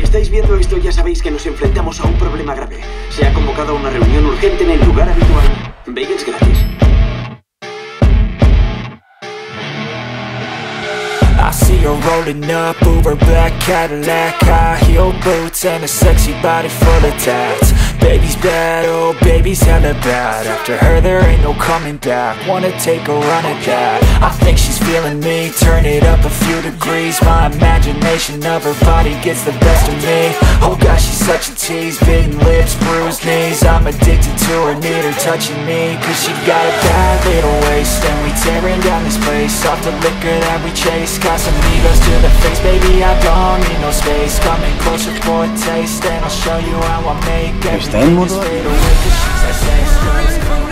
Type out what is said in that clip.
Si estáis viendo esto, ya sabéis que nos enfrentamos a un problema grave. Se ha convocado a una reunión urgente en el lugar habitual. Bagels gratis. I see her rolling up, Uber black Cadillac, high heel boots and a sexy body full of tats. Baby's bad, oh baby's hella bad. After her there ain't no coming back. Wanna take a run at that. I think she's feeling me, turn it up a few degrees. My imagination of her body gets the best of me. Oh gosh, she's such a tease, bitten lips, bruised knees. I'm addicted to her, need her touching me, cause she got a bad little waist. And we tearing down this place, off the liquor that we chase. Got some egos to the face, baby, I don't need no space. Coming closer for a taste, and I'll show you how I make everything ¿Está en modo? fade away, 'cause she's like sex,